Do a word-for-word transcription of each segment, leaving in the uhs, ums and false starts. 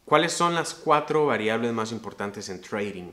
¿Cuáles son las cuatro variables más importantes en trading?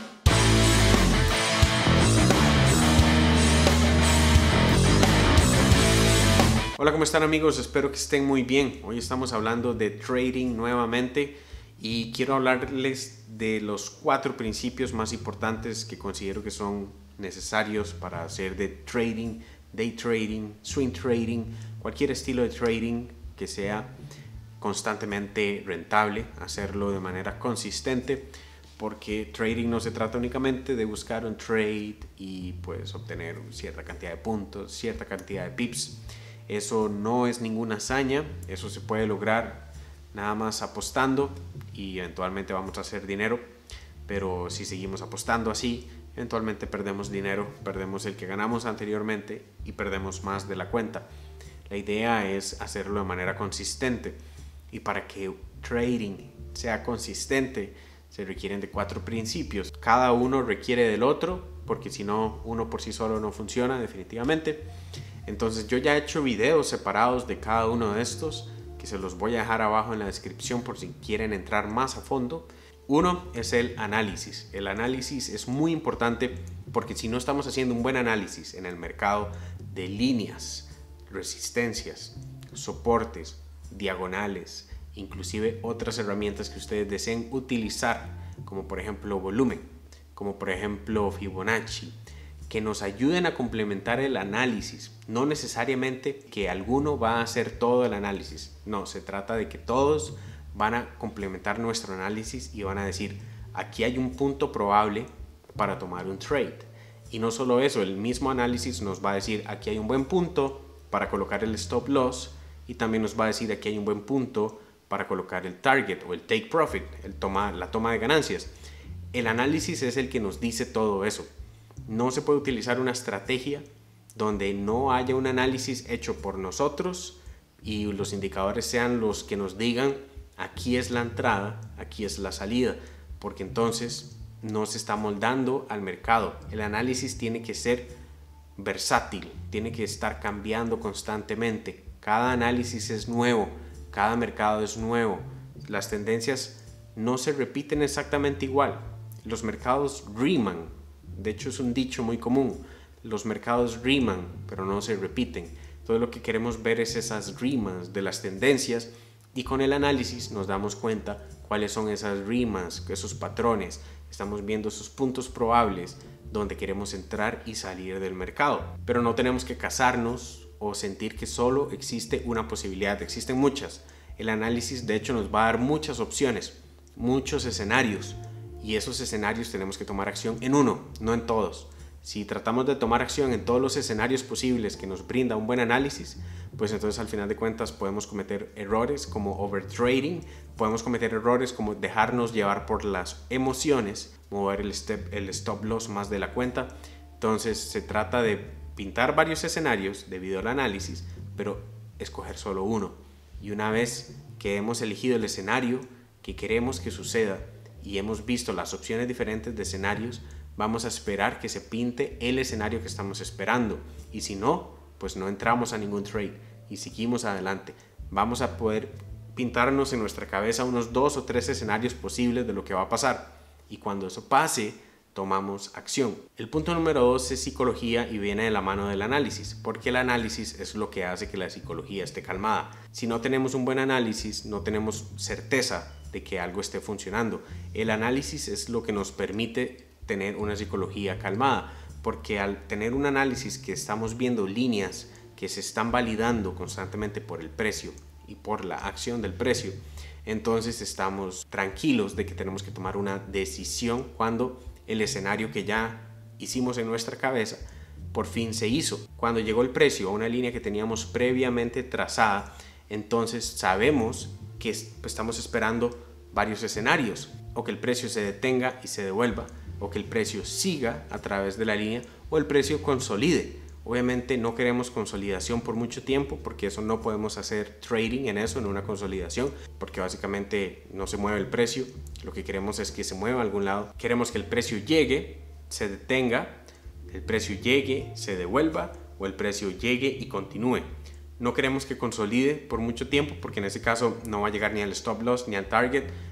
Hola, ¿cómo están amigos? Espero que estén muy bien. Hoy estamos hablando de trading nuevamente y quiero hablarles de los cuatro principios más importantes que considero que son necesarios para hacer de trading, day trading, swing trading, cualquier estilo de trading que sea constantemente rentable, hacerlo de manera consistente, porque trading no se trata únicamente de buscar un trade y pues obtener cierta cantidad de puntos, cierta cantidad de pips. Eso no es ninguna hazaña, eso se puede lograr nada más apostando y eventualmente vamos a hacer dinero, pero si seguimos apostando así, eventualmente perdemos dinero, perdemos el que ganamos anteriormente y perdemos más de la cuenta. La idea es hacerlo de manera consistente. Y para que trading sea consistente se requieren de cuatro principios. Cada uno requiere del otro, porque si no, uno por sí solo no funciona definitivamente. Entonces yo ya he hecho videos separados de cada uno de estos, que se los voy a dejar abajo en la descripción por si quieren entrar más a fondo. Uno es el análisis. El análisis es muy importante porque si no estamos haciendo un buen análisis en el mercado de líneas, resistencias, soportes, diagonales, inclusive otras herramientas que ustedes deseen utilizar, como por ejemplo volumen, como por ejemplo Fibonacci, que nos ayuden a complementar el análisis. No necesariamente que alguno va a hacer todo el análisis, no, se trata de que todos van a complementar nuestro análisis y van a decir, aquí hay un punto probable para tomar un trade. Y no solo eso, el mismo análisis nos va a decir, aquí hay un buen punto para colocar el stop loss, y también nos va a decir aquí hay un buen punto para colocar el target o el take profit, el toma, la toma de ganancias. El análisis es el que nos dice todo eso. No se puede utilizar una estrategia donde no haya un análisis hecho por nosotros y los indicadores sean los que nos digan aquí es la entrada, aquí es la salida, porque entonces no se está moldando al mercado. El análisis tiene que ser versátil, tiene que estar cambiando constantemente. Cada análisis es nuevo, cada mercado es nuevo. Las tendencias no se repiten exactamente igual. Los mercados riman, de hecho es un dicho muy común. Los mercados riman, pero no se repiten. Todo lo que queremos ver es esas rimas de las tendencias y con el análisis nos damos cuenta cuáles son esas rimas, esos patrones. Estamos viendo esos puntos probables donde queremos entrar y salir del mercado. Pero no tenemos que casarnos o sentir que solo existe una posibilidad, existen muchas. El análisis de hecho nos va a dar muchas opciones, muchos escenarios y esos escenarios tenemos que tomar acción en uno, no en todos. Si tratamos de tomar acción en todos los escenarios posibles que nos brinda un buen análisis, pues entonces al final de cuentas podemos cometer errores como overtrading, podemos cometer errores como dejarnos llevar por las emociones, mover el, step, el stop loss más de la cuenta. Entonces se trata de pintar varios escenarios debido al análisis, pero escoger solo uno. Y una vez que hemos elegido el escenario que queremos que suceda y hemos visto las opciones diferentes de escenarios, vamos a esperar que se pinte el escenario que estamos esperando. Y si no, pues no entramos a ningún trade y seguimos adelante. Vamos a poder pintarnos en nuestra cabeza unos dos o tres escenarios posibles de lo que va a pasar. Y cuando eso pase, tomamos acción. El punto número dos es psicología y viene de la mano del análisis, porque el análisis es lo que hace que la psicología esté calmada. Si no tenemos un buen análisis, no tenemos certeza de que algo esté funcionando. El análisis es lo que nos permite tener una psicología calmada, porque al tener un análisis que estamos viendo líneas que se están validando constantemente por el precio y por la acción del precio, entonces estamos tranquilos de que tenemos que tomar una decisión cuando el escenario que ya hicimos en nuestra cabeza por fin se hizo. Cuando llegó el precio a una línea que teníamos previamente trazada, entonces sabemos que estamos esperando varios escenarios, o que el precio se detenga y se devuelva, o que el precio siga a través de la línea, o el precio consolide. Obviamente no queremos consolidación por mucho tiempo, porque eso no podemos hacer trading en eso, en una consolidación, porque básicamente no se mueve el precio. Lo que queremos es que se mueva a algún lado. Queremos que el precio llegue, se detenga, el precio llegue, se devuelva, o el precio llegue y continúe. No queremos que consolide por mucho tiempo, porque en ese caso no va a llegar ni al stop loss ni al target.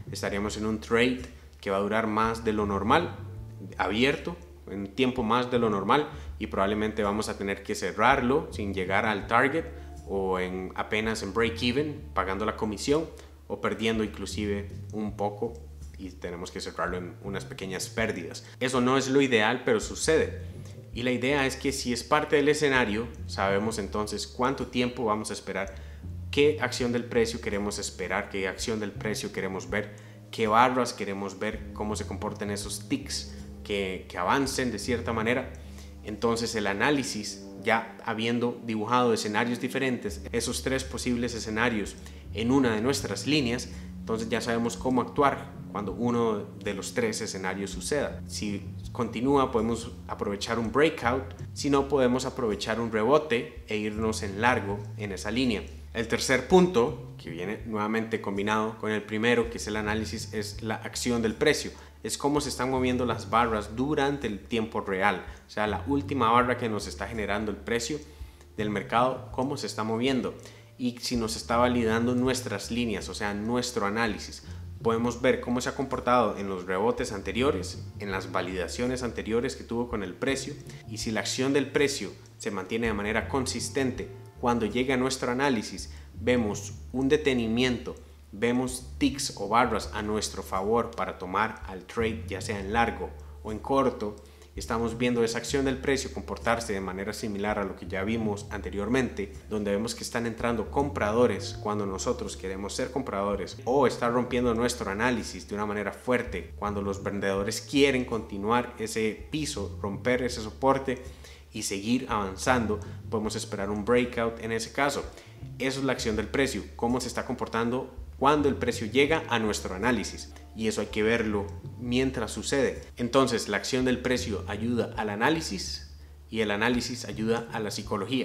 estaríamos en un trade que va a durar más de lo normal, abierto, en tiempo más de lo normal, y probablemente vamos a tener que cerrarlo sin llegar al target o en, apenas en break even, pagando la comisión o perdiendo inclusive un poco, y tenemos que cerrarlo en unas pequeñas pérdidas. Eso no es lo ideal, pero sucede. Y la idea es que si es parte del escenario, sabemos entonces cuánto tiempo vamos a esperar, qué acción del precio queremos esperar, qué acción del precio queremos ver, qué barras queremos ver, cómo se comportan esos ticks, que, que avancen de cierta manera. Entonces el análisis, ya habiendo dibujado escenarios diferentes, esos tres posibles escenarios en una de nuestras líneas, entonces ya sabemos cómo actuar cuando uno de los tres escenarios suceda. Si continúa, podemos aprovechar un breakout; si no, podemos aprovechar un rebote e irnos en largo en esa línea. El tercer punto, que viene nuevamente combinado con el primero, que es el análisis, es la acción del precio. Es cómo se están moviendo las barras durante el tiempo real, o sea, la última barra que nos está generando el precio del mercado, cómo se está moviendo, y si nos está validando nuestras líneas, o sea, nuestro análisis. Podemos ver cómo se ha comportado en los rebotes anteriores, en las validaciones anteriores que tuvo con el precio, y si la acción del precio se mantiene de manera consistente. Cuando llegue a nuestro análisis, vemos un detenimiento, vemos ticks o barras a nuestro favor para tomar al trade, ya sea en largo o en corto. Estamos viendo esa acción del precio comportarse de manera similar a lo que ya vimos anteriormente, donde vemos que están entrando compradores cuando nosotros queremos ser compradores, o está rompiendo nuestro análisis de una manera fuerte cuando los vendedores quieren continuar ese piso, romper ese soporte y seguir avanzando. Podemos esperar un breakout en ese caso. Eso es la acción del precio, cómo se está comportando cuando el precio llega a nuestro análisis, y eso hay que verlo mientras sucede. Entonces la acción del precio ayuda al análisis y el análisis ayuda a la psicología.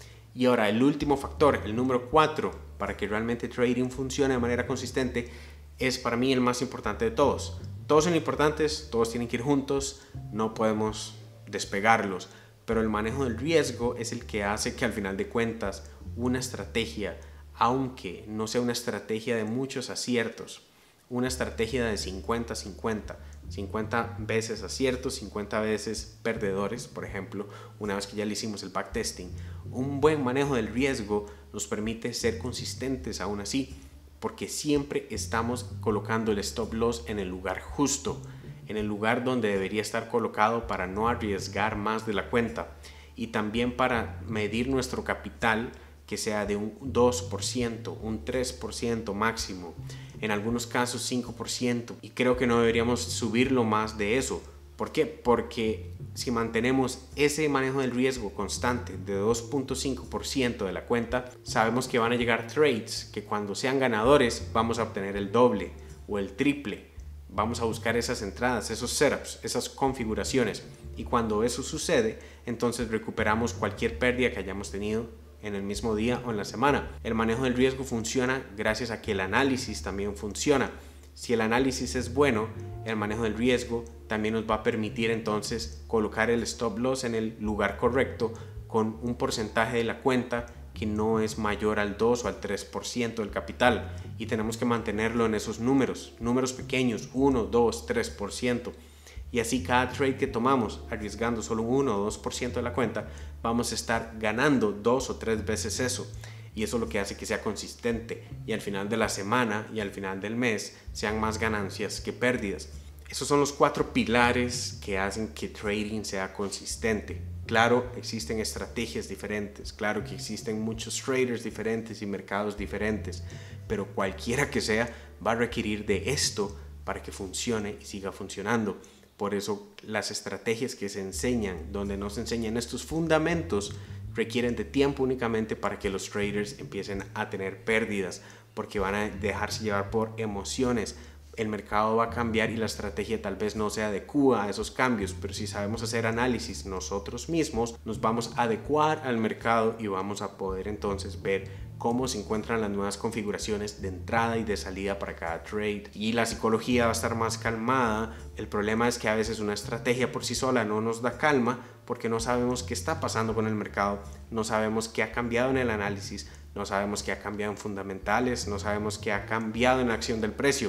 Y ahora el último factor, el número cuatro, para que realmente trading funcione de manera consistente, es para mí el más importante de todos. Todos son importantes, todos tienen que ir juntos, no podemos despegarlos, pero el manejo del riesgo es el que hace que al final de cuentas una estrategia, aunque no sea una estrategia de muchos aciertos, una estrategia de cincuenta cincuenta, cincuenta veces aciertos, cincuenta veces perdedores, por ejemplo, una vez que ya le hicimos el backtesting, un buen manejo del riesgo nos permite ser consistentes aún así, porque siempre estamos colocando el stop loss en el lugar justo, en el lugar donde debería estar colocado para no arriesgar más de la cuenta, y también para medir nuestro capital, que sea de un dos por ciento, un tres por ciento máximo, en algunos casos cinco por ciento, y creo que no deberíamos subirlo más de eso. ¿Por qué? Porque si mantenemos ese manejo del riesgo constante de dos punto cinco por ciento de la cuenta, sabemos que van a llegar trades que cuando sean ganadores vamos a obtener el doble o el triple. Vamos a buscar esas entradas, esos setups, esas configuraciones, y cuando eso sucede, entonces recuperamos cualquier pérdida que hayamos tenido en el mismo día o en la semana. El manejo del riesgo funciona gracias a que el análisis también funciona. Si el análisis es bueno, el manejo del riesgo también nos va a permitir entonces colocar el stop loss en el lugar correcto, con un porcentaje de la cuenta que no es mayor al dos o al tres por ciento del capital, y tenemos que mantenerlo en esos números, números pequeños, uno, dos, tres por ciento. Y así cada trade que tomamos, arriesgando solo uno o dos por ciento de la cuenta, vamos a estar ganando dos o tres veces eso. Y eso es lo que hace que sea consistente, y al final de la semana y al final del mes sean más ganancias que pérdidas. Esos son los cuatro pilares que hacen que trading sea consistente. Claro, existen estrategias diferentes, claro que existen muchos traders diferentes y mercados diferentes, pero cualquiera que sea va a requerir de esto para que funcione y siga funcionando. Por eso las estrategias que se enseñan, donde no se enseñan estos fundamentos, requieren de tiempo únicamente para que los traders empiecen a tener pérdidas, porque van a dejarse llevar por emociones. El mercado va a cambiar y la estrategia tal vez no se adecua a esos cambios, pero si sabemos hacer análisis nosotros mismos, nos vamos a adecuar al mercado y vamos a poder entonces ver cómo se encuentran las nuevas configuraciones de entrada y de salida para cada trade, y la psicología va a estar más calmada. El problema es que a veces una estrategia por sí sola no nos da calma, porque no sabemos qué está pasando con el mercado, no sabemos qué ha cambiado en el análisis, no sabemos qué ha cambiado en fundamentales, no sabemos qué ha cambiado en la acción del precio.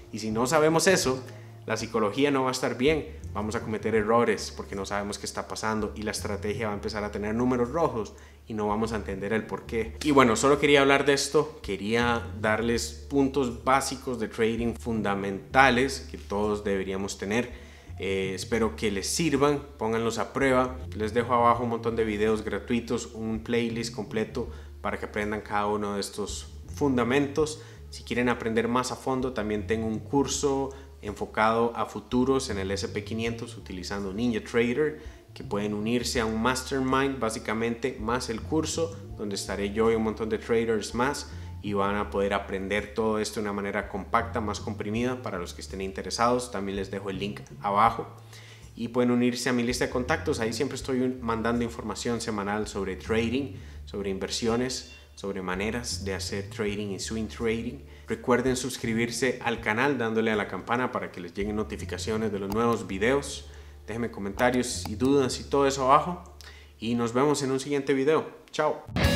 Y si no sabemos eso, la psicología no va a estar bien, vamos a cometer errores porque no sabemos qué está pasando y la estrategia va a empezar a tener números rojos y no vamos a entender el por qué. Y bueno, solo quería hablar de esto, quería darles puntos básicos de trading fundamentales que todos deberíamos tener. Eh, espero que les sirvan, pónganlos a prueba. Les dejo abajo un montón de videos gratuitos, un playlist completo para que aprendan cada uno de estos fundamentos. Si quieren aprender más a fondo, también tengo un curso enfocado a futuros en el ese pe quinientos utilizando NinjaTrader, que pueden unirse a un mastermind básicamente más el curso donde estaré yo y un montón de traders más y van a poder aprender todo esto de una manera compacta, más comprimida. Para los que estén interesados, también les dejo el link abajo y pueden unirse a mi lista de contactos. Ahí siempre estoy mandando información semanal sobre trading, sobre inversiones, sobre maneras de hacer trading y swing trading. Recuerden suscribirse al canal dándole a la campana para que les lleguen notificaciones de los nuevos videos. Déjenme comentarios y dudas y todo eso abajo y nos vemos en un siguiente video. Chao.